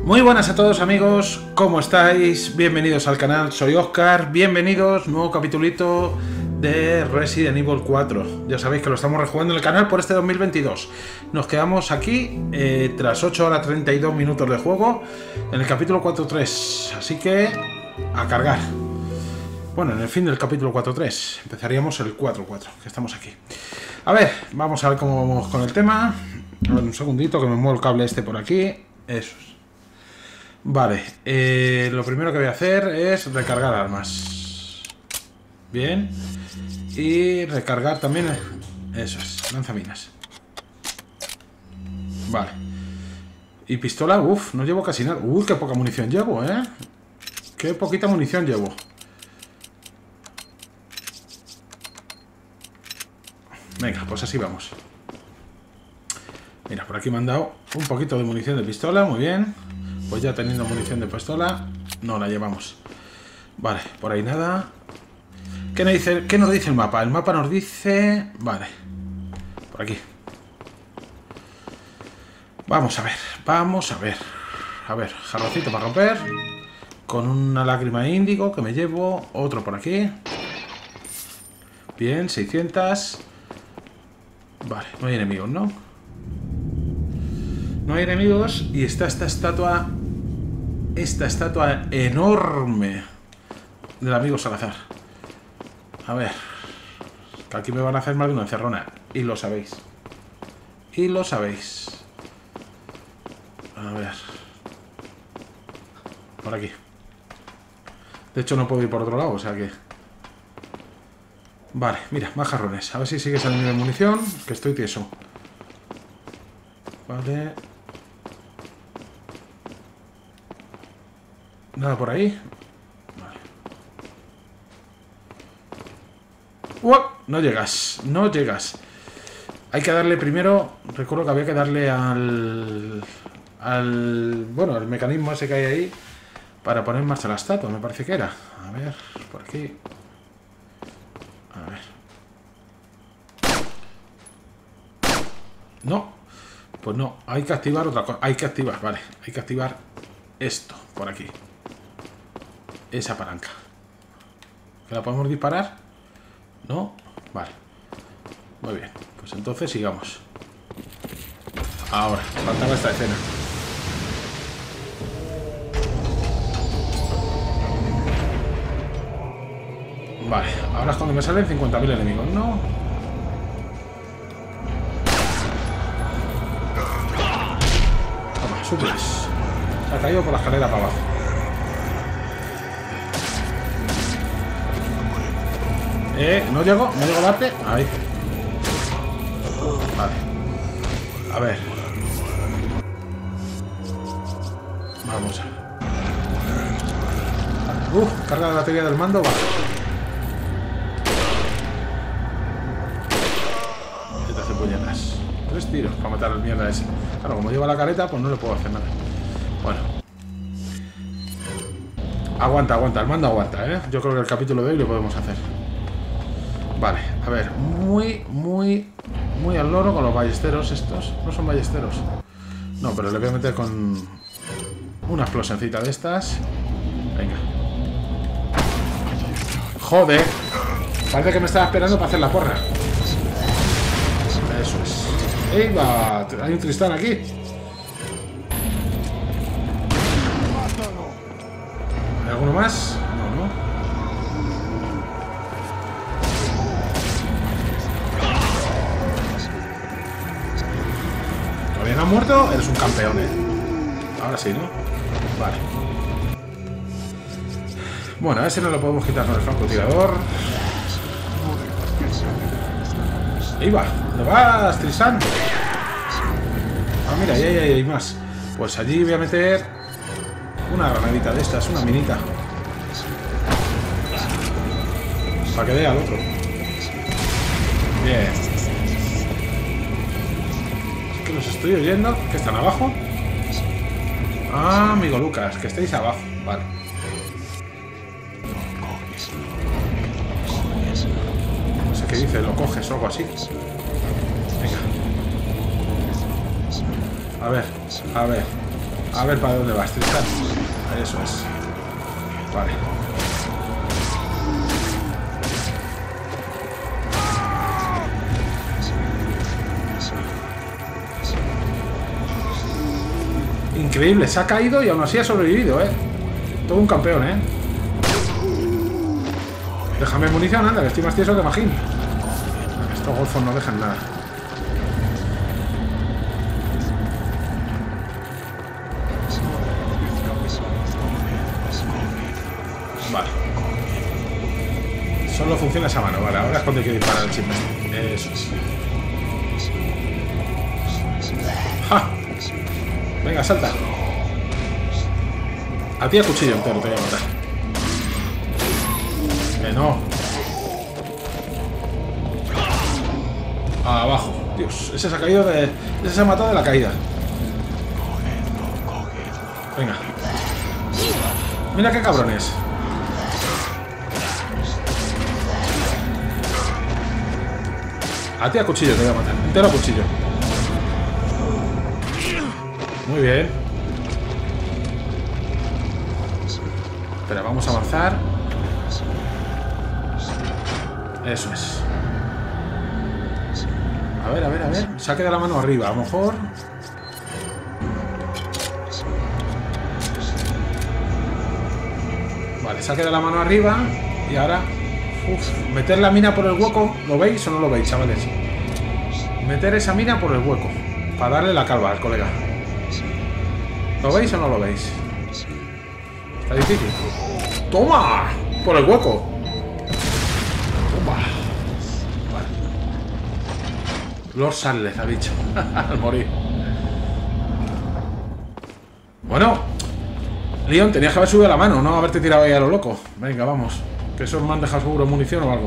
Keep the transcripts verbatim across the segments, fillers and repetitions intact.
Muy buenas a todos amigos, ¿cómo estáis? Bienvenidos al canal, soy Oscar, bienvenidos, nuevo capitulito de Resident Evil cuatro. Ya sabéis que lo estamos rejugando en el canal por este dos mil veintidós. Nos quedamos aquí, eh, tras ocho horas treinta y dos minutos de juego, en el capítulo cuatro punto tres, así que a cargar. Bueno, en el fin del capítulo cuatro punto tres, empezaríamos el cuatro punto cuatro, que estamos aquí. A ver, vamos a ver cómo vamos con el tema. A ver, un segundito que me muevo el cable este por aquí, eso es. Vale, eh, lo primero que voy a hacer es recargar armas. Bien. Y recargar también, eso es, lanzaminas. Vale. Y pistola, uff, no llevo casi nada. Uy, qué poca munición llevo, eh. Qué poquita munición llevo. Venga, pues así vamos. Mira, por aquí me han dado un poquito de munición de pistola, muy bien. Pues ya teniendo munición de pistola, no la llevamos. Vale, por ahí nada. ¿Qué nos dice, qué nos dice el mapa? El mapa nos dice... Vale, por aquí. Vamos a ver, vamos a ver. A ver, jarrocito para romper. Con una lágrima índigo que me llevo. Otro por aquí. Bien, seiscientos. Vale, no hay enemigos, ¿no? No hay enemigos y está esta estatua, esta estatua enorme del amigo Salazar. A ver, que aquí me van a hacer más de una encerrona y lo sabéis. Y lo sabéis. A ver. Por aquí. De hecho no puedo ir por otro lado, o sea que... Vale, mira, más jarrones. A ver si sigue saliendo de munición, que estoy tieso. Vale. Nada por ahí. Vale. ¡Uah! No llegas, no llegas. Hay que darle primero... Recuerdo que había que darle al... Al... Bueno, el mecanismo ese que hay ahí para poner en marcha la estatua, me parece que era. A ver, por aquí. A ver. No. Pues no, hay que activar otra cosa. Hay que activar, vale. Hay que activar esto, por aquí. Esa palanca. ¿Que la podemos disparar? No, vale. Muy bien, pues entonces sigamos. Ahora, faltaba esta escena. Vale, ahora es cuando me salen cincuenta mil enemigos, ¿no? Toma, suples. Se ha caído por la escalera para abajo. Eh, no llego, no llego a darte. Ahí. Vale. A ver. Vamos a... Uf, carga la batería del mando, vale. ¿Qué te hace puñetas? Tres tiros para matar al mierda ese. Claro, como lleva la careta, pues no le puedo hacer nada. Bueno. Aguanta, aguanta, el mando aguanta, ¿eh? Yo creo que el capítulo de hoy lo podemos hacer. Vale, a ver, muy, muy, muy al loro con los ballesteros estos. No son ballesteros. No, pero le voy a meter con una explosioncita de estas. Venga. Joder. Parece que me estaba esperando para hacer la porra. Eso es. ¡Ey, va! Hay un Tristán aquí. ¿Hay alguno más? No, no. ¿Todavía no han muerto? Eres un campeón, eh. Ahora sí, ¿no? Vale. Bueno, a ese no lo podemos quitar con el francotirador. Ahí va. ¿Dónde vas, Tristan? Ah, mira, ahí, ahí, ahí hay más. Pues allí voy a meter una granadita de estas, una minita. Para que vea al otro. Bien. Es que los estoy oyendo. ¿Que están abajo? Ah, amigo Lucas, que estáis abajo. Vale. No sé qué dice, lo coges o algo así. Venga. A ver, a ver. A ver para dónde vas, Tristan. Eso es. Vale. Increíble, se ha caído y aún así ha sobrevivido, ¿eh? Todo un campeón, ¿eh? Déjame munición, anda, que estoy más tieso que Magín. Estos golfos no dejan nada. Vale. Solo funciona esa mano, vale. Ahora es cuando hay que disparar el chip. Eso es. ¡Ja! Venga, salta. A ti a cuchillo entero te voy a matar. Que no. Abajo. Dios, ese se ha caído de... Ese se ha matado de la caída. Venga. Mira qué cabrones. A ti a cuchillo te voy a matar. Entero a cuchillo. Muy bien. Espera, vamos a avanzar. Eso es. A ver, a ver, a ver. Se ha quedado la mano arriba, a lo mejor. Vale, se ha quedado la mano arriba. Y ahora... Uf, meter la mina por el hueco. ¿Lo veis o no lo veis, chavales? Meter esa mina por el hueco. Para darle la calva al colega. ¿Lo veis o no lo veis? Está difícil. ¡Toma! Por el hueco. Toma. Vale. Lord Sadler ha dicho. Al morir. Bueno. Leon, tenías que haber subido la mano, no haberte tirado ahí a lo loco. Venga, vamos. Que eso me han dejado seguro munición o algo.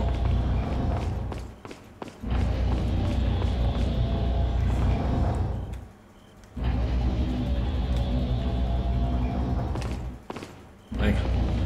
Venga.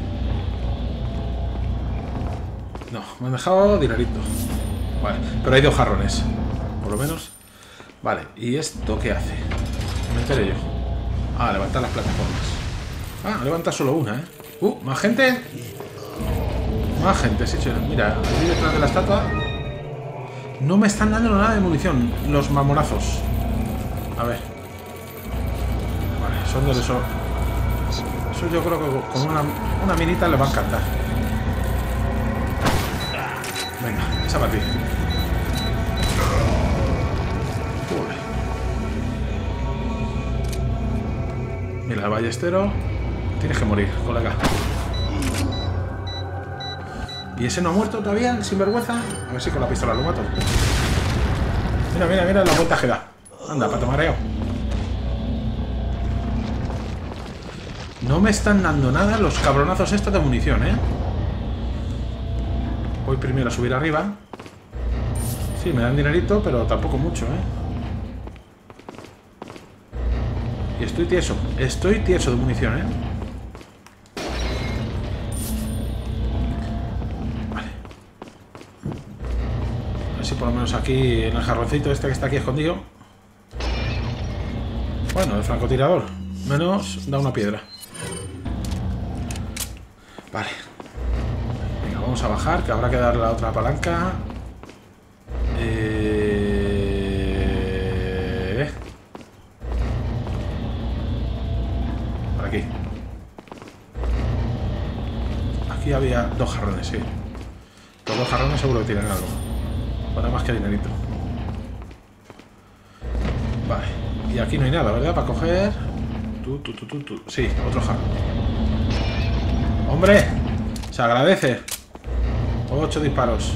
No, me han dejado dinerito. Vale, pero hay dos jarrones. Por lo menos. Vale, ¿y esto qué hace? Me enteré yo. Ah, levantar las plataformas. Ah, levanta solo una, ¿eh? Uh, ¿más gente? Más gente, sí, sí. Mira, aquí detrás de la estatua. No me están dando nada de munición. Los mamorazos. A ver. Vale, son de eso. Eso yo creo que con una, una minita les va a encantar. Venga, esa para ti. Mira, el ballestero. Tienes que morir, colega. ¿Y ese no ha muerto todavía, el sinvergüenza? A ver si con la pistola lo mato. Mira, mira, mira la vuelta que da. Anda, pato mareo. No me están dando nada los cabronazos estos de munición, ¿eh? Voy primero a subir arriba. Sí, me dan dinerito, pero tampoco mucho, ¿eh? Y estoy tieso. Estoy tieso de munición, ¿eh? Por lo menos aquí en el jarroncito este que está aquí escondido. Bueno, el francotirador. Menos da una piedra. Vale. Venga, vamos a bajar, que habrá que darle la otra palanca. Eh... Por aquí. Aquí había dos jarrones, sí. Los dos jarrones seguro que tienen algo. Para más que dinerito. Vale. Y aquí no hay nada, ¿verdad? Para coger... Tú, tú, tú, tú, tú. Sí, otro jarrón. ¡Hombre! Se agradece. Ocho disparos.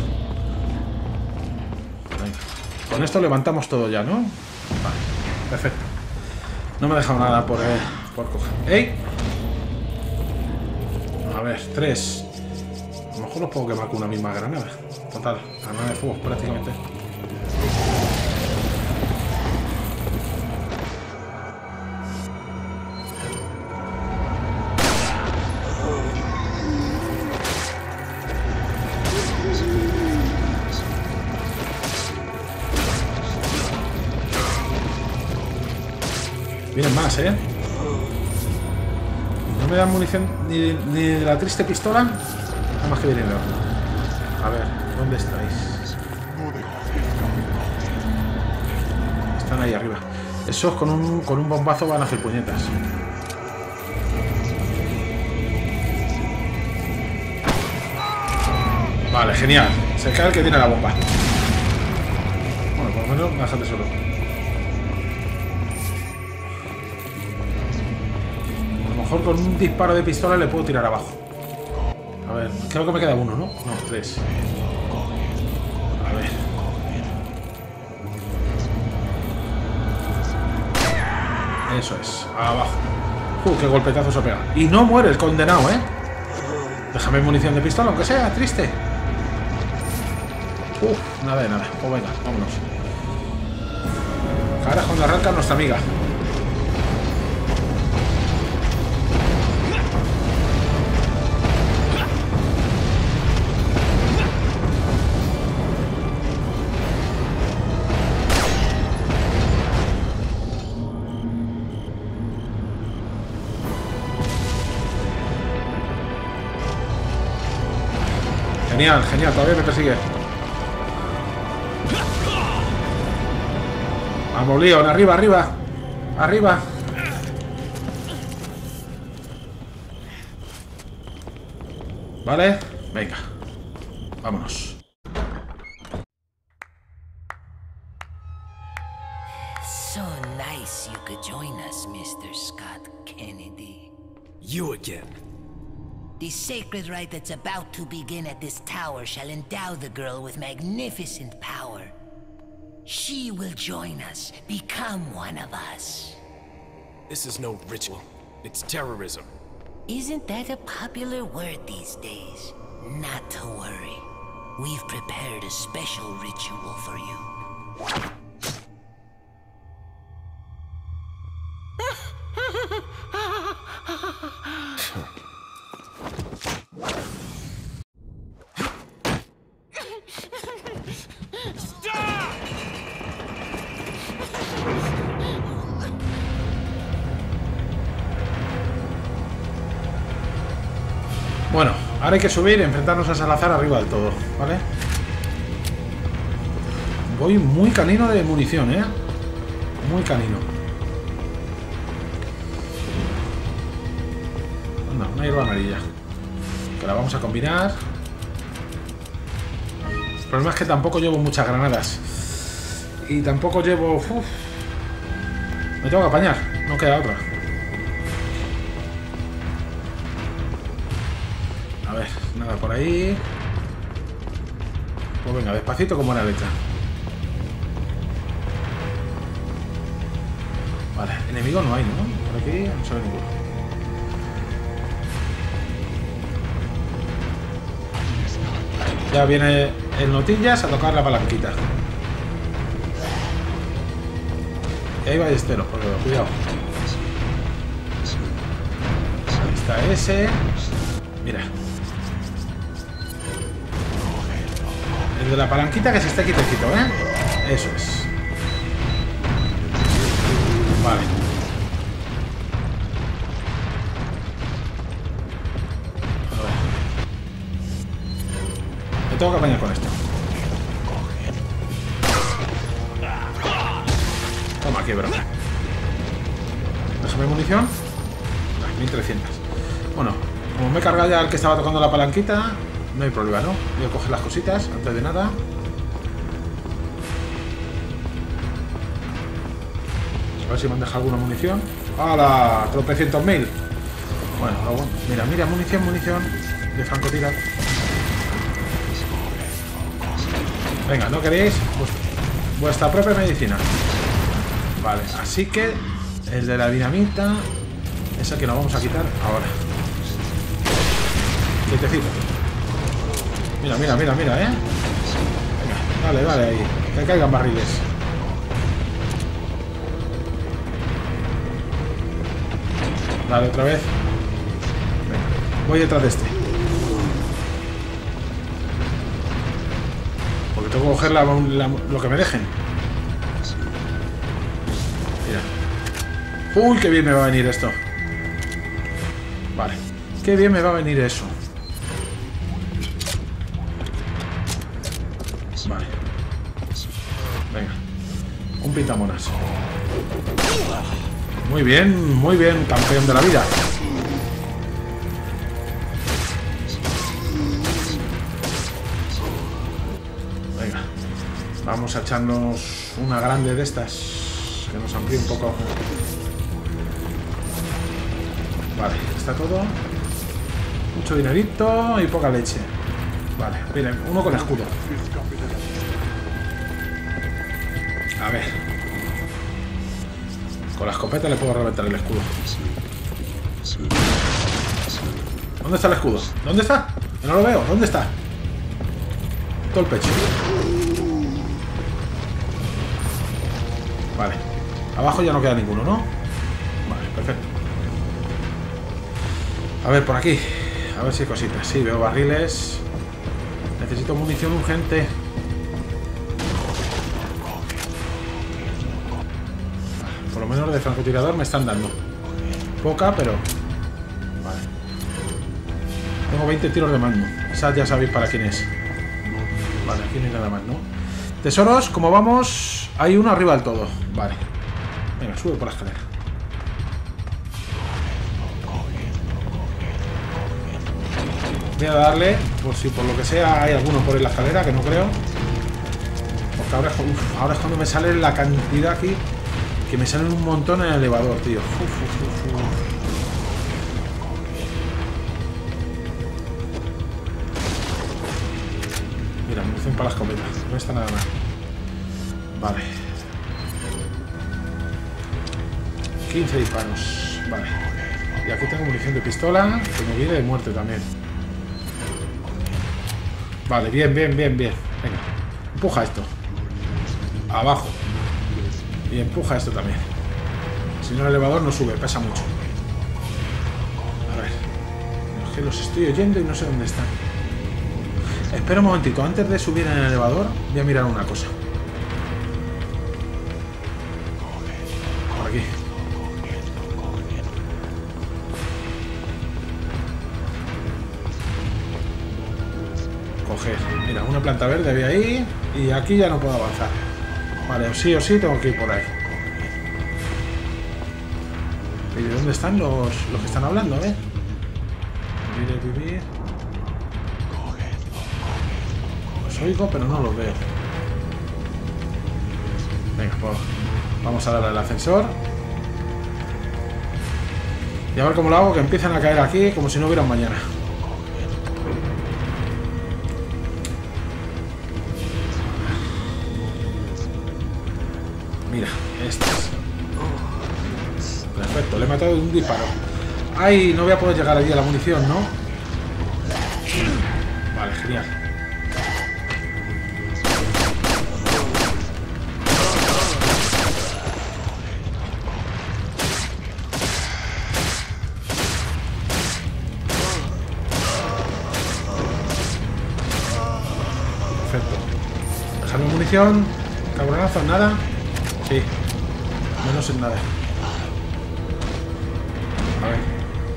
Venga. Con esto levantamos todo ya, ¿no? Vale. Perfecto. No me he dejado nada por, eh, por coger. ¡Ey! A ver, tres. A lo mejor los puedo quemar con una misma granada. Total, granada de fuego prácticamente. Vienen más, ¿eh? No me dan munición ni, ni de la triste pistola. Nada más que dinero. A ver, ¿dónde estáis? Están ahí arriba. Esos con un, con un bombazo van a hacer puñetas. Vale, genial. Se cae el que tiene la bomba. Bueno, por lo menos me dejan de solo. A lo mejor con un disparo de pistola le puedo tirar abajo. A ver, creo que me queda uno, ¿no? No, tres. A ver. Eso es, abajo. Uh, qué golpetazo se pega. Y no muere el condenado, ¿eh? Déjame munición de pistola, aunque sea, triste. Uf, nada de nada. Pues venga, vámonos. Ahora es cuando arranca nuestra amiga. Genial, genial, todavía me persigue. Vamos, Leon, arriba, arriba. Arriba. Vale, venga. Vámonos. So nice you could join us, Mister Scott Kennedy. You again. The sacred rite that's about to begin at this tower shall endow the girl with magnificent power. She will join us, become one of us. This is no ritual. It's terrorism. Isn't that a popular word these days? Not to worry. We've prepared a special ritual for you. Bueno, ahora hay que subir y enfrentarnos a Salazar arriba del todo, ¿vale? Voy muy canino de munición, ¿eh? Muy canino. Anda, una hierba amarilla. Que la vamos a combinar. El problema es que tampoco llevo muchas granadas. Y tampoco llevo... Uf. Me tengo que apañar, no queda otra. A ver, nada por ahí. Pues venga, despacito con buena letra. Vale, enemigo no hay, ¿no? Por aquí no se ve ninguno. Ya viene el Notillas a tocar la palanquita. Y ahí va Estero, porque cuidado. Ahí está ese. Mira. El de la palanquita que se esté quietecito, ¿eh? Eso es. Vale. A ver. Me tengo que apañar con esto. Toma aquí, bro. Déjame munición. mil trescientos. Bueno, como me he cargado ya al que estaba tocando la palanquita, no hay problema, ¿no? Voy a coger las cositas antes de nada. A ver si me han dejado alguna munición. ¡Hala! Tropecientos mil. Bueno, luego, mira, mira, munición, munición de francotirador. Venga, ¿no queréis? Pues, vuestra propia medicina. Vale, así que el de la dinamita es el que nos vamos a quitar ahora. Quietecito. Mira, mira, mira, mira, ¿eh? Venga, dale, dale ahí. Que caigan barriles. Dale, otra vez. Venga, voy detrás de este. Porque tengo que coger la, la, lo que me dejen. Mira. Uy, qué bien me va a venir esto. Vale. Qué bien me va a venir eso. Vale. Venga. Un pintamonas. Muy bien, muy bien, campeón de la vida. Venga. Vamos a echarnos una grande de estas. Que nos amplíe un poco. Vale, está todo. Mucho dinerito y poca leche. Vale, miren, uno con escudo. A ver. Con la escopeta le puedo reventar el escudo. ¿Dónde está el escudo? ¿Dónde está? Que no lo veo. ¿Dónde está? Todo el pecho. Vale. Abajo ya no queda ninguno, ¿no? Vale, perfecto. A ver, por aquí. A ver si hay cositas. Sí, veo barriles. Necesito munición urgente. Por lo menos de francotirador me están dando. Poca, pero... Vale. Tengo veinte tiros de mando. Esa ya sabéis para quién es. Vale, aquí no hay nada más, ¿no? Tesoros, como vamos... Hay uno arriba del todo. Vale. Venga, sube por la escalera. Voy a darle, por si por lo que sea hay alguno por en la escalera, que no creo. Porque ahora, uf, ahora es cuando me sale la cantidad aquí. Que me salen un montón en el elevador, tío. Uf, uf, uf, uf. Mira, munición para la escopeta. No está nada mal. Vale. quince disparos. Vale. Y aquí tengo munición de pistola. Que me viene de muerte también. Vale, bien, bien, bien, bien. Venga, empuja esto. Abajo. Y empuja esto también. Si no, el elevador no sube, pesa mucho. A ver. Es que los estoy oyendo y no sé dónde están. Espera un momentito. Antes de subir en el elevador, voy a mirar una cosa. Por aquí. Coger. Mira, una planta verde había ahí. Y aquí ya no puedo avanzar. Vale, sí o sí tengo que ir por ahí. ¿Y de dónde están los, los que están hablando, eh? Vivir, vivir. Los oigo, pero no los veo. Venga, pues vamos a darle al ascensor. Y a ver cómo lo hago, que empiezan a caer aquí como si no hubiera un mañana. Mira, estas. Perfecto, le he matado de un disparo. Ay, no voy a poder llegar allí a la munición, ¿no? Vale, genial. Perfecto. Dejarme munición. Cabronazo, nada. Sí, menos en nada. A ver.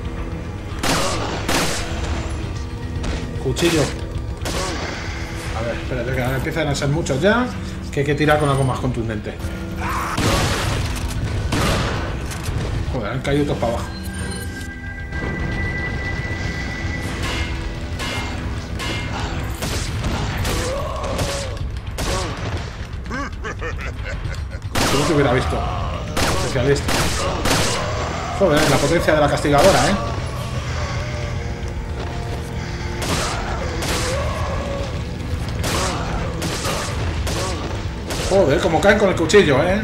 Cuchillo. A ver, espérate, que ahora empiezan a ser muchos ya. Que hay que tirar con algo más contundente. Joder, han caído todos para abajo. No te hubiera visto. Especialista. Joder, la potencia de la castigadora, ¿eh? Joder, como caen con el cuchillo, ¿eh?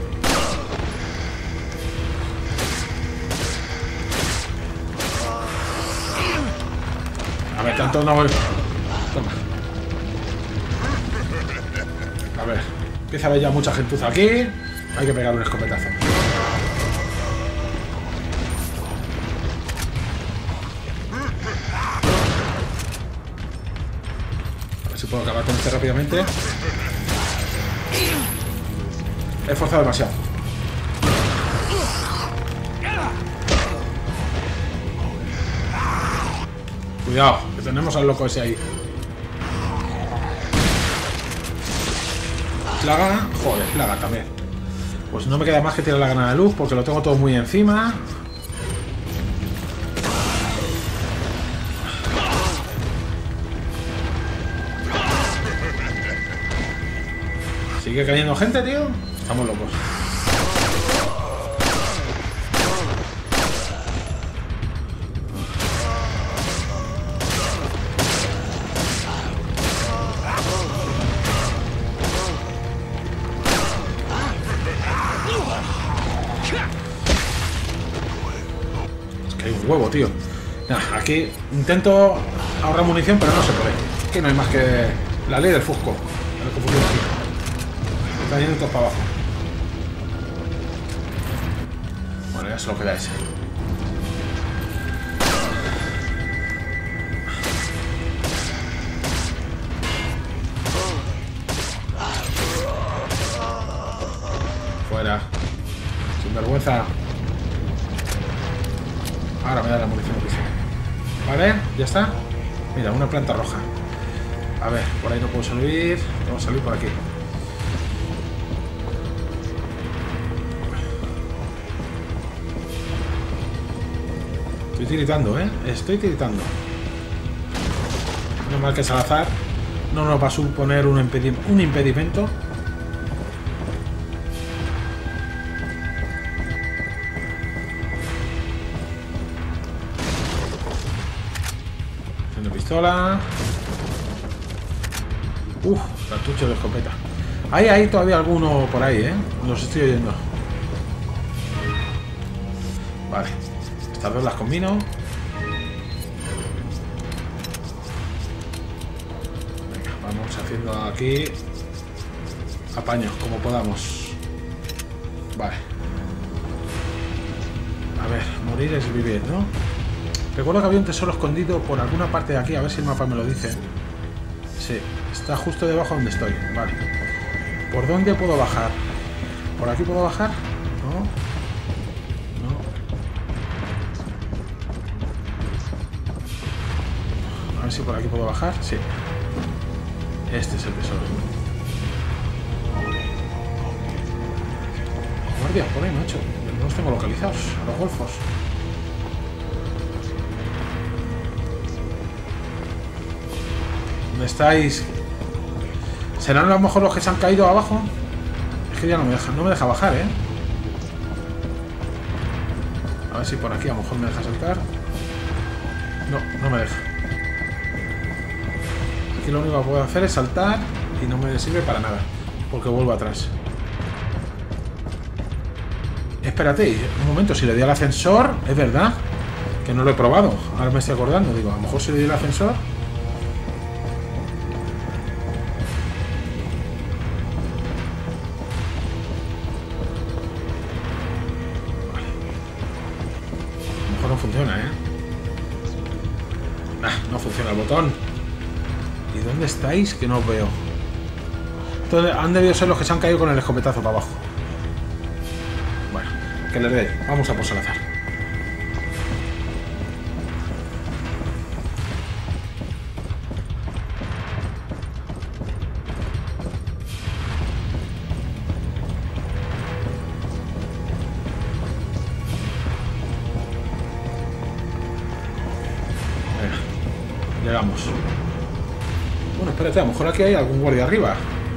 A ver, tanto no... Toma. A ver. Empieza a haber ya mucha gentuza aquí. Hay que pegar un escopetazo. A ver si puedo acabar con este rápidamente. He forzado demasiado. Cuidado, que tenemos al loco ese ahí. Plaga. Joder, plaga también. Pues no me queda más que tirar la granada de luz porque lo tengo todo muy encima. ¿Sigue cayendo gente, tío? Estamos locos. Es que hay un huevo, tío. Nah, aquí intento ahorrar munición, pero no se puede. Aquí no hay más que la ley del Fusco. El que funciona aquí. Está yendo todo para abajo. Bueno, ya se lo queda ese. Fuera. Sin vergüenza. Ahora me da la munición que sea. Vale, ya está. Mira, una planta roja. A ver, por ahí no puedo salir. Vamos a salir por aquí. Estoy tiritando, ¿eh? Estoy tiritando. No mal que Salazar no nos va a suponer un, impedi un impedimento. Haciendo pistola. Uf, cartucho de escopeta. Hay ahí todavía alguno por ahí, ¿eh? Los estoy oyendo. Vale. Estas dos las combino. Venga, vamos haciendo aquí apaños como podamos. Vale. A ver, morir es vivir, ¿no? Recuerdo que había un tesoro escondido por alguna parte de aquí. A ver si el mapa me lo dice. Sí, está justo debajo donde estoy. Vale. ¿Por dónde puedo bajar? ¿Por aquí puedo bajar? No. A ver si por aquí puedo bajar. Sí. Este es el tesoro. Guardia, por ahí, macho. No los tengo localizados. A los golfos. ¿Dónde estáis? ¿Serán a lo mejor los que se han caído abajo? Es que ya no me deja, no me deja bajar, ¿eh? A ver si por aquí a lo mejor me deja saltar. No, no me deja. Aquí lo único que puedo hacer es saltar y no me sirve para nada, porque vuelvo atrás. Espérate, un momento, si le di al ascensor, es verdad que no lo he probado. Ahora me estoy acordando, digo, a lo mejor si le di al ascensor. Vale. A lo mejor no funciona, ¿eh? Ah, no funciona el botón. ¿Y dónde estáis? Que no os veo. Entonces, han debido ser los que se han caído con el escopetazo para abajo. Bueno, que les dé. Vamos a por Salazar. Venga, llegamos. Bueno, espérate, a lo mejor aquí hay algún guardia arriba.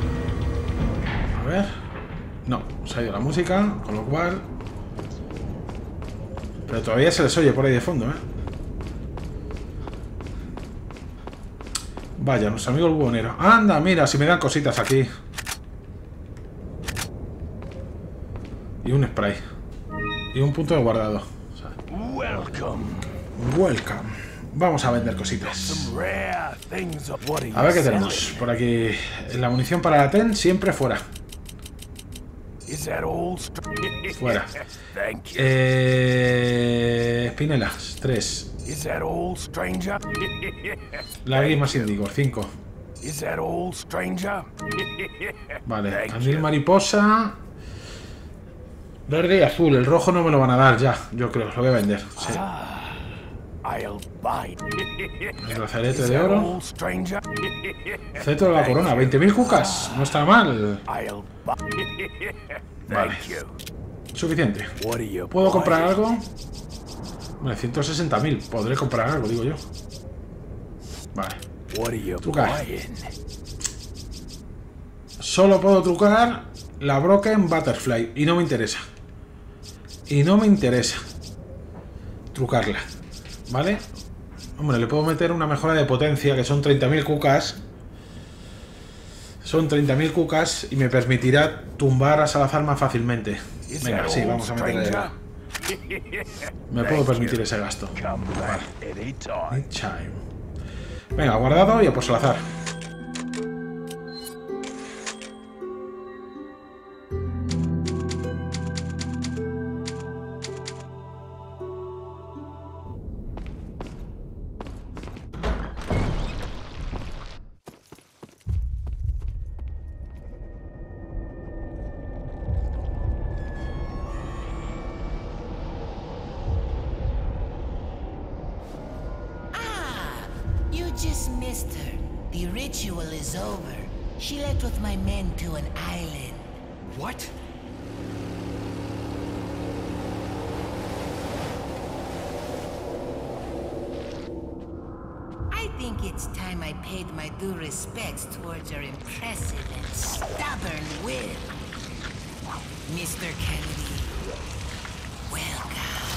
A ver. No, se ha ido la música, con lo cual... Pero todavía se les oye por ahí de fondo, ¿eh? Vaya, nuestro amigo el bubonero. Anda, mira, si me dan cositas aquí. Y un spray. Y un punto de guardado. O sea, Welcome. welcome. Vamos a vender cositas. A ver qué tenemos por aquí. La munición para la T E N siempre fuera. Fuera. Eh, espinelas, tres. Lágrimas índigo, cinco. Vale, andil mariposa. Verde y azul. El rojo no me lo van a dar ya, yo creo. Lo voy a vender. Sí. El brazalete de oro. Cetro de la corona. veinte mil cucas. No está mal. Vale. Suficiente. ¿Puedo comprar algo? Vale, ciento sesenta mil. Podré comprar algo, digo yo. Vale. Trucar. Solo puedo trucar la Broken Butterfly. Y no me interesa. Y no me interesa trucarla. ¿Vale? Hombre, le puedo meter una mejora de potencia, que son treinta mil cucas. Son treinta mil cucas y me permitirá tumbar a Salazar más fácilmente. Venga, sí, vamos a meterle la... Me puedo permitir ese gasto. Vale. Venga, guardado y a por Salazar. Just missed her. The ritual is over. She left with my men to an island. What? I think it's time I paid my due respects towards your impressive and stubborn will. Mister Kennedy, welcome.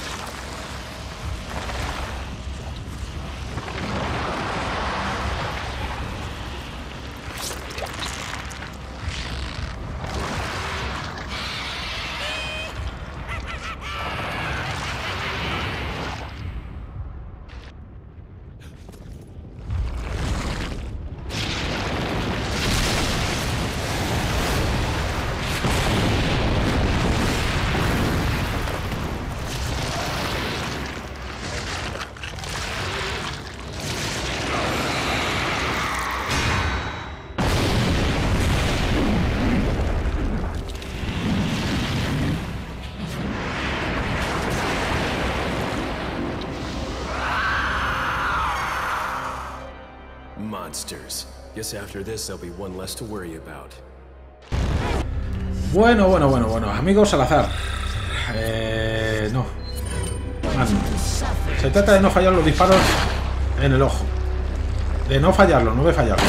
Monsters. Guess after this there'll be one less to worry about. Bueno, bueno, bueno, bueno. Amigos Salazar. Eh, no. Ah, no. Se trata de no fallar los disparos en el ojo. De no fallarlo, no de fallarlo.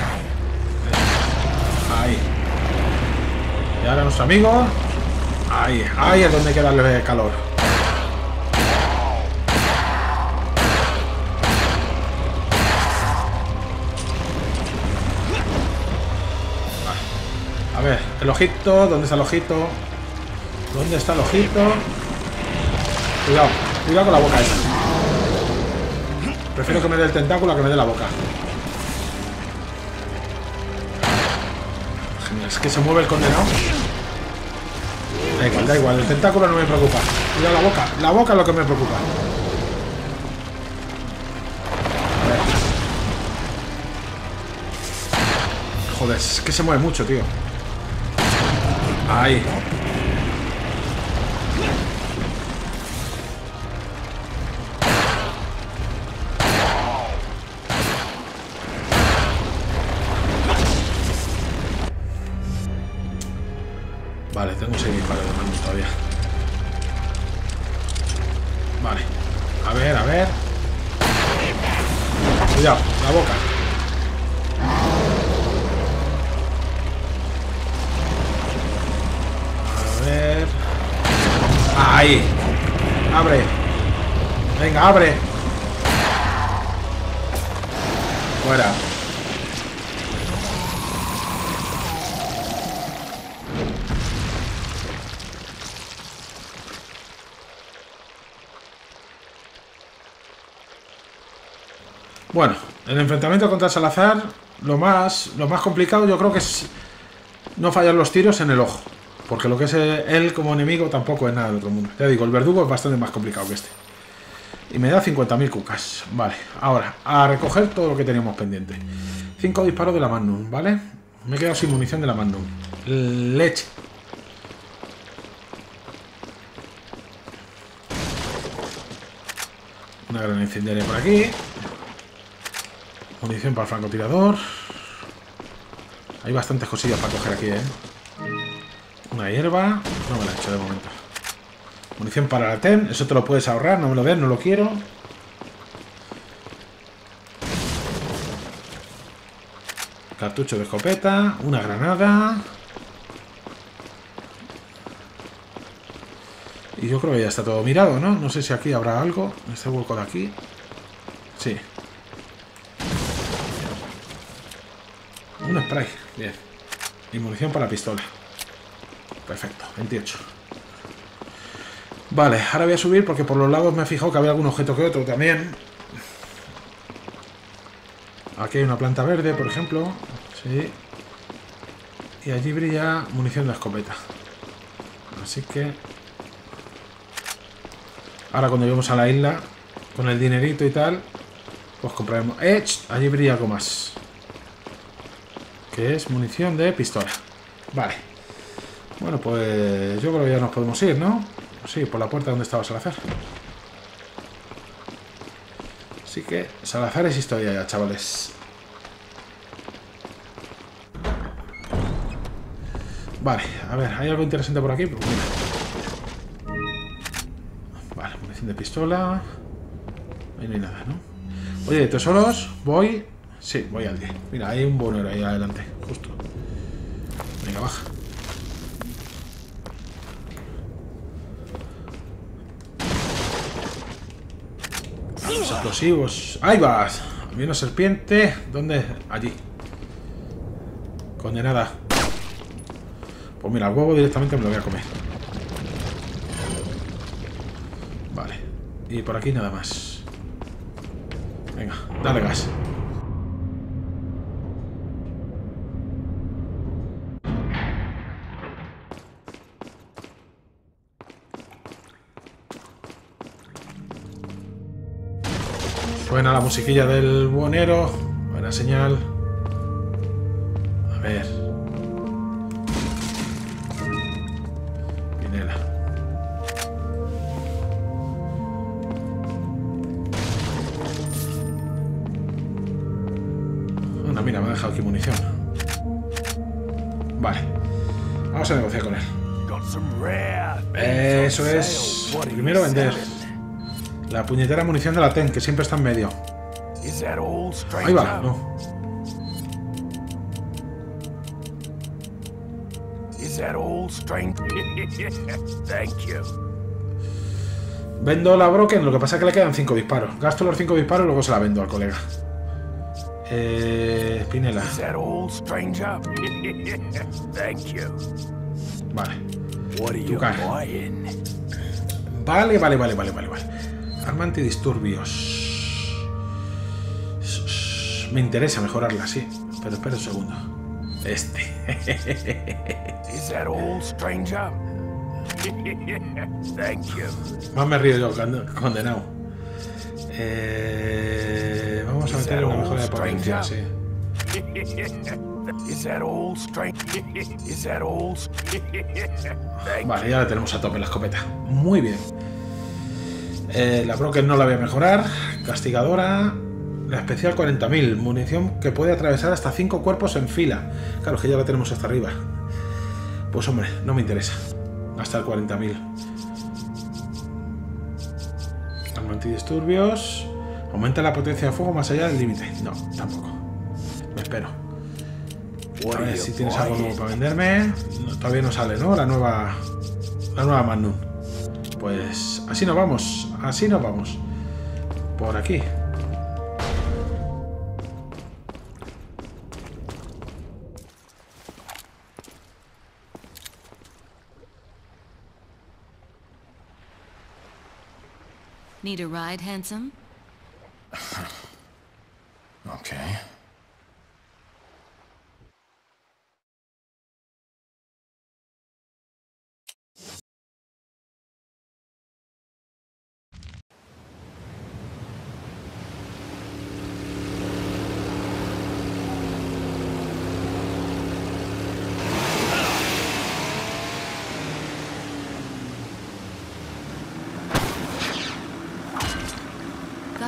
Ahí. Y ahora nuestro amigo. Ahí, ahí es donde hay que darle calor. A ver, el ojito, ¿dónde está el ojito? ¿Dónde está el ojito? Cuidado, cuidado con la boca esa. Prefiero que me dé el tentáculo a que me dé la boca. Genial, es que se mueve el condenado. Da igual, da igual, el tentáculo no me preocupa. Cuidado la boca, la boca es lo que me preocupa. A ver. Joder, es que se mueve mucho, tío. Ahí. Vale, tengo seis disparos de mano todavía. Vale. A ver, a ver. Cuidado, la boca. Ahí. Abre. Venga, abre. Fuera. Bueno, el enfrentamiento contra Salazar, lo más, lo más complicado yo creo que es no fallar los tiros en el ojo. Porque lo que es él como enemigo tampoco es nada de otro mundo. Ya digo, el verdugo es bastante más complicado que este. Y me da cincuenta mil cucas. Vale, ahora, a recoger todo lo que teníamos pendiente. cinco disparos de la Magnum, ¿vale? Me he quedado sin munición de la Magnum. Leche. Una gran incendiaria por aquí. Munición para el francotirador. Hay bastantes cosillas para coger aquí, ¿eh? Una hierba. No me la he hecho de momento. Munición para la T E N. Eso te lo puedes ahorrar. No me lo des, no lo quiero. Cartucho de escopeta. Una granada. Y yo creo que ya está todo mirado, ¿no? No sé si aquí habrá algo. Este hueco de aquí. Sí. Un spray. Bien. Y munición para la pistola. Perfecto. veintiocho. Vale, ahora voy a subir porque por los lados me he fijado que había algún objeto que otro también. Aquí hay una planta verde, por ejemplo. Sí. Y allí brilla munición de escopeta. Así que... ahora cuando lleguemos a la isla, con el dinerito y tal, pues compraremos... ¡Eh! Allí brilla algo más. Que es munición de pistola. Vale. Bueno, pues yo creo que ya nos podemos ir, ¿no? Sí, por la puerta donde estaba Salazar. Así que Salazar es historia ya, chavales. Vale, a ver, ¿hay algo interesante por aquí? Pues mira. Vale, munición de pistola. Ahí no hay nada, ¿no? Oye, tesoros, voy... Sí, voy al diez. Mira, hay un bonero ahí adelante, justo. Venga, baja. Los explosivos. ¡Ahí vas! Había una serpiente. ¿Dónde? Allí. Condenada. Pues mira, el huevo directamente me lo voy a comer. Vale. Y por aquí nada más. Venga, dale gas. Suena la musiquilla del buhonero. Buena señal. A ver. Pinela. Anda, mira, me ha dejado aquí munición. Vale. Vamos a negociar con él. Eso es. Primero vender. La puñetera munición de la T E N, que siempre está en medio. Ahí va, no. Vendo la Broken, lo que pasa es que le quedan cinco disparos. Gasto los cinco disparos y luego se la vendo al colega. Eh... Pinela. Vale. Tú caes. Vale, vale, vale, vale, vale, vale. Arma antidisturbios. Me interesa mejorarla, sí. Pero espera un segundo. Este. Más me río yo, condenado. Eh, vamos a meter una mejora de potencia, sí. Vale, ya la tenemos a tope la escopeta. Muy bien. Eh, la Broken no la voy a mejorar. Castigadora. La especial cuarenta mil. Munición que puede atravesar hasta cinco cuerpos en fila. Claro, es que ya la tenemos hasta arriba. Pues hombre, no me interesa gastar cuarenta mil. Arma antidisturbios. Aumenta la potencia de fuego más allá del límite. No, tampoco. Me espero. A ver si tienes algo nuevo para venderme. No, todavía no sale, ¿no? La nueva... La nueva Magnum. Pues así nos vamos. Así nos vamos. Por aquí. Need a ride, handsome? Okay.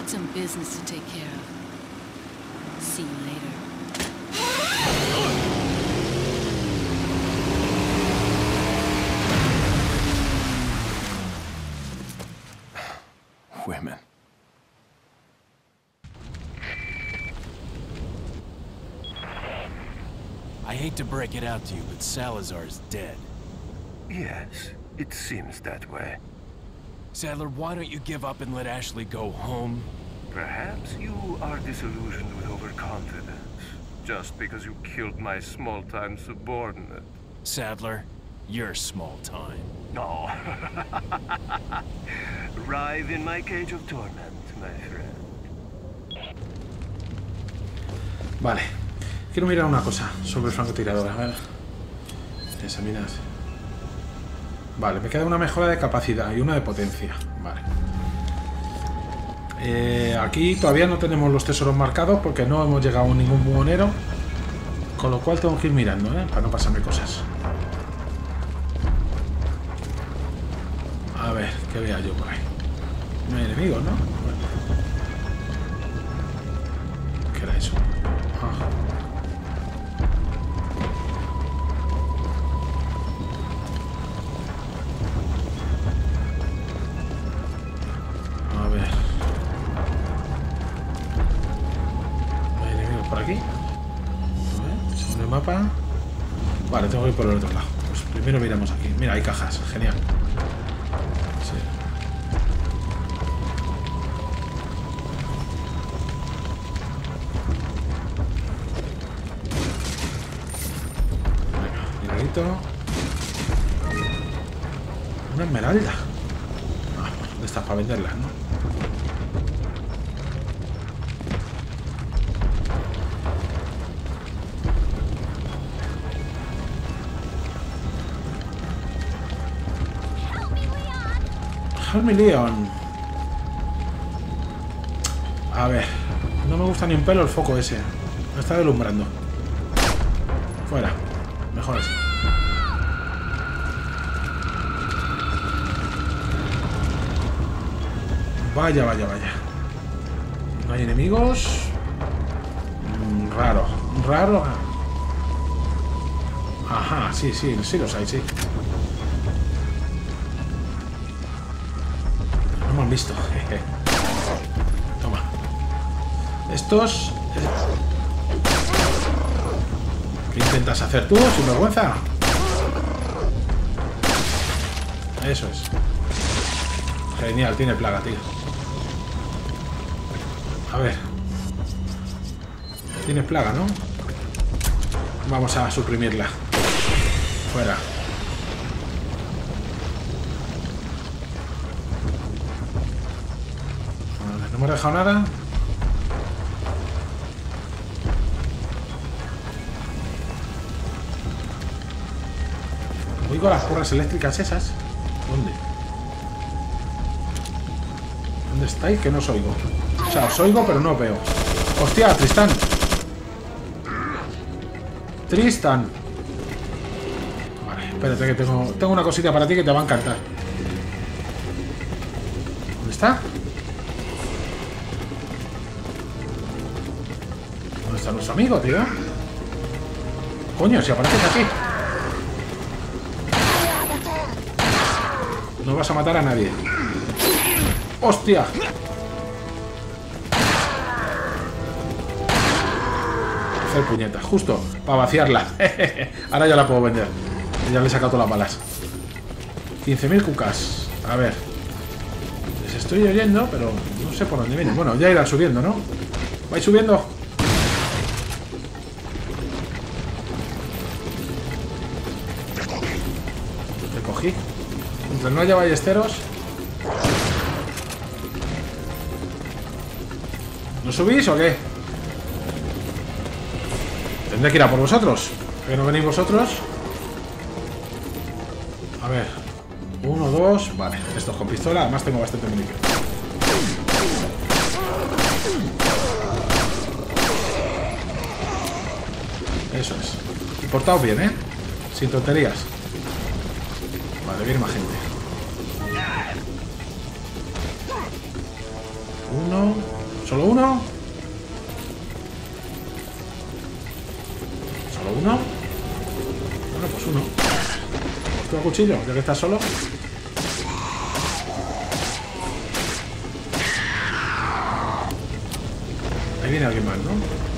got some business to take care of. See you later. Women. I hate to break it out to you, but Salazar's dead. Yes, it seems that way. Sadler, why don't you give up and let Ashley go home? Perhaps you are disillusioned with overconfidence, just because you killed my small-time subordinate. Sadler, you're small-time. No. Writhe in my cage of torment, my friend. Vale. Quiero mirar una cosa sobre el francotirador. A ver. Examinad. Vale, me queda una mejora de capacidad y una de potencia. Vale. Eh, aquí todavía no tenemos los tesoros marcados porque no hemos llegado a ningún buhonero. Con lo cual tengo que ir mirando, ¿eh? Para no pasarme cosas. A ver, que vea yo por ahí. No hay enemigos, ¿no? Bueno. ¿Qué era eso? Ah. A ver. ¿No hay enemigos por aquí? A ver, sobre el mapa. Vale, tengo que ir por el otro lado. Pues primero miramos aquí. Mira, hay cajas. Genial. Una esmeralda. Ah, ¿dónde estás para venderlas, no? Help me, Leon. A ver, no me gusta ni un pelo el foco ese. Me está deslumbrando. Fuera. Mejor así. Vaya, vaya, vaya. No hay enemigos. Mm, raro. Raro. Ajá, sí, sí, sí los hay, sí. No me han visto. Toma. Estos... ¿Qué intentas hacer tú, sin vergüenza? Eso es. Genial, tiene plaga, tío. A ver. Tienes plaga, ¿no? Vamos a suprimirla. Fuera. Vale, no me ha dejado nada. Oigo las porras eléctricas esas. ¿Dónde? ¿Dónde estáis? Que no os oigo. O sea, os oigo, pero no os veo. ¡Hostia, Tristán! ¡Tristan! Vale, espérate que tengo, tengo una cosita para ti que te va a encantar. ¿Dónde está? ¿Dónde está nuestro amigo, tío? Coño, si apareces aquí. No vas a matar a nadie. ¡Hostia! Hacer puñetas, justo para vaciarla. Ahora ya la puedo vender. Ya le he sacado todas las balas. quince mil cucas. A ver. Les estoy oyendo, pero no sé por dónde vienen. Bueno, ya irán subiendo, ¿no? ¿Vais subiendo? Te cogí. Mientras no haya ballesteros. ¿No subís o qué? Tendré que ir a por vosotros. ¿Que no venís vosotros? A ver. Uno, dos. Vale, estos con pistola. Además tengo bastante munición. Eso es. Y portaos bien, ¿eh? Sin tonterías. Vale, viene más gente. Uno. ¿Solo uno? ¿Solo uno? Bueno, pues uno. Pues tú a cuchillo, ya que estás solo. Ahí viene alguien más, ¿no?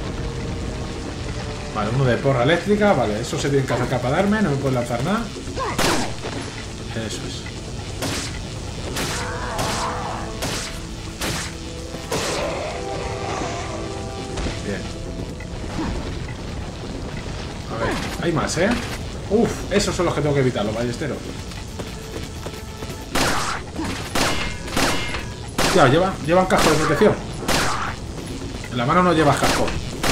Vale, uno de porra eléctrica. Vale, eso se tiene que acercar para darme. No me puede lanzar nada. Eso es. Bien. A ver, hay más, ¿eh? Uf, esos son los que tengo que evitar, los ballesteros. Ya, lleva, llevan casco de protección. En la mano no llevas casco.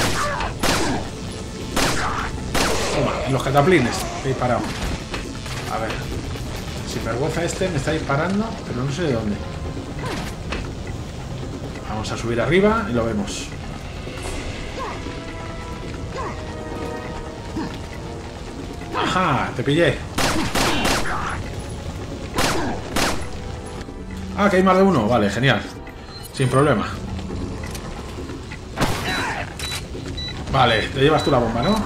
Toma, los cataplines. He disparado. A ver. Sinvergüenza este me está disparando, pero no sé de dónde. Vamos a subir arriba y lo vemos. Ajá, te pillé. Ah, que hay más de uno. Vale, genial. Sin problema. Vale, te llevas tú la bomba, ¿no?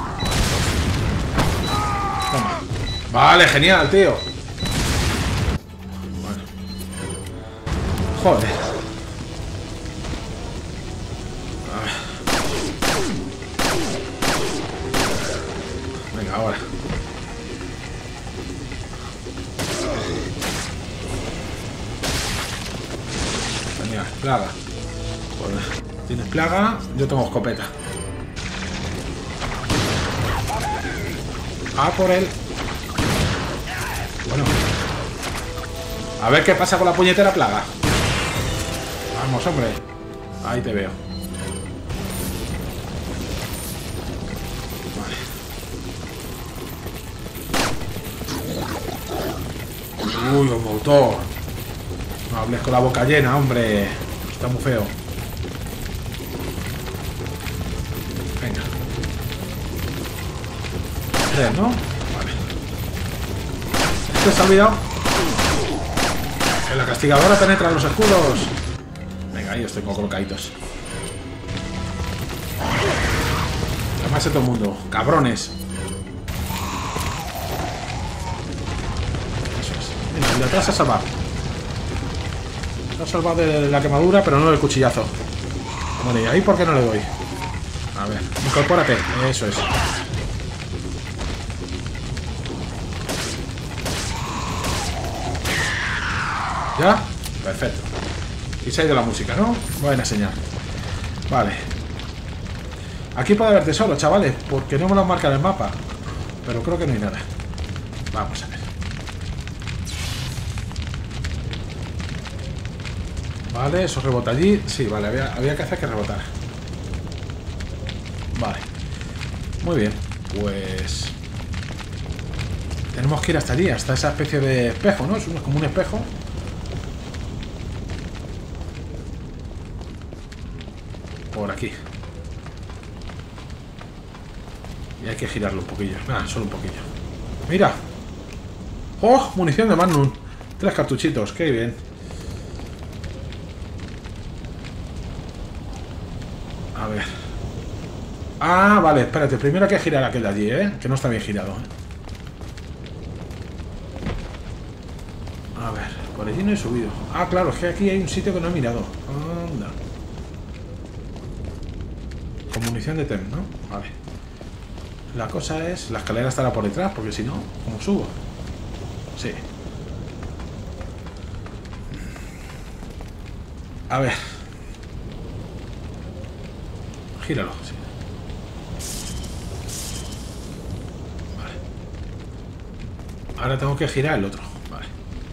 Toma. Vale, genial, tío. Bueno. Joder. A ver. Venga, ahora. Genial, plaga. Joder. Tienes plaga, yo tengo escopeta. Ah, por él. Bueno. A ver qué pasa con la puñetera plaga. Vamos, hombre. Ahí te veo. Vale. Uy, un motor. No hables con la boca llena, hombre. Está muy feo. Venga. Tres, ¿no? Vale. ¿Esto se ha olvidado? Que la castigadora penetra los escudos. Venga, ahí estoy con colocaditos. Además de todo el mundo. Cabrones. Eso es. Mira, el de atrás se ha salvado. Se ha salvado de la quemadura, pero no del cuchillazo. Bueno, ¿y ahí por qué no le doy? A ver, incorpórate. Eso es. ¿Ya? Perfecto. Y se ha ido la música, ¿no? Buena señal. Vale. Aquí puede haber tesoro, chavales, porque no me lo marca en el mapa. Pero creo que no hay nada. Vamos a ver. Vale, eso rebota allí. Sí, vale, había, había que hacer que rebotara. Vale. Muy bien. Pues... tenemos que ir hasta allí, hasta esa especie de espejo, ¿no? Es un, como un espejo. Por aquí. Y hay que girarlo un poquillo. Ah, solo un poquillo. ¡Mira! ¡Oh! Munición de Magnum. Tres cartuchitos. ¡Qué bien! A ver. Ah, vale. Espérate. Primero hay que girar aquel de allí, ¿eh? Que no está bien girado, ¿eh? A ver. Por allí no he subido. Ah, claro. Es que aquí hay un sitio que no he mirado. Anda. Con munición de T E M, ¿no? Vale. La cosa es... la escalera estará por detrás, porque si no, ¿cómo subo? Sí. A ver. Gíralo, sí. Vale. Ahora tengo que girar el otro. Vale.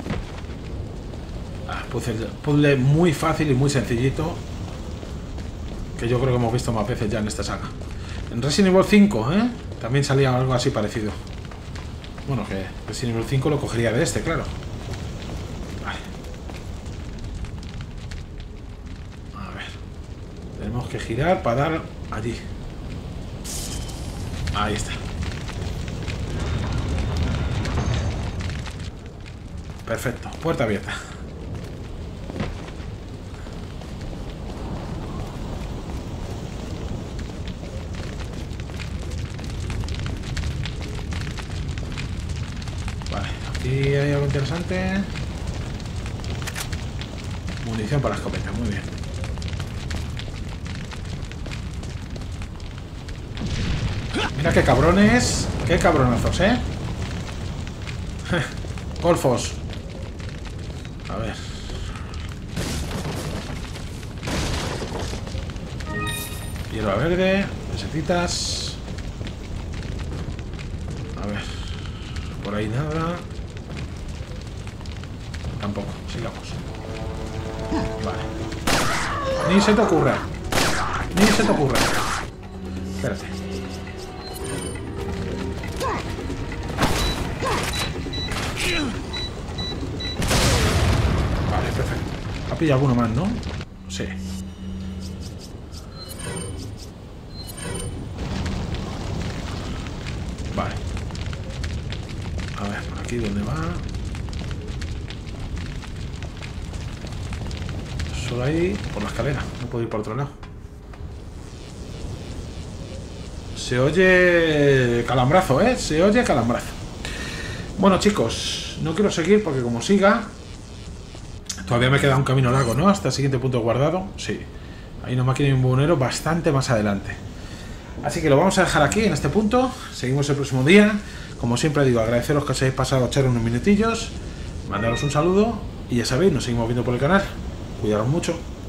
Ah, puzzle, puzzle muy fácil y muy sencillito. Que yo creo que hemos visto más veces ya en esta saga. En Resident Evil cinco, ¿eh? También salía algo así parecido. Bueno, que Resident Evil cinco lo cogería de este, claro. Vale. A ver. Tenemos que girar para dar allí. Ahí está. Perfecto. Puerta abierta. Aquí hay algo interesante. Munición para la escopeta, muy bien. Mira qué cabrones. Qué cabronazos, ¿eh? Golfos. A ver. Hierba verde. Pesetitas. A ver. Por ahí nada. Tampoco. Sigamos. Vale. Ni se te ocurra. Ni se te ocurra. Espérate. Vale, perfecto. Ha pillado alguno más, ¿no? Sí. Vale. A ver, por aquí dónde va. Solo ahí por la escalera. No puedo ir por otro lado. Se oye calambrazo, ¿eh? Se oye calambrazo. Bueno, chicos, no quiero seguir porque como siga... Todavía me queda un camino largo, ¿no? Hasta el siguiente punto guardado. Sí. Hay una máquina inmunero bastante más adelante. Así que lo vamos a dejar aquí, en este punto. Seguimos el próximo día. Como siempre digo, agradeceros que os hayáis pasado a echar unos minutillos. Mandaros un saludo. Y ya sabéis, nos seguimos viendo por el canal. Cuidaros mucho.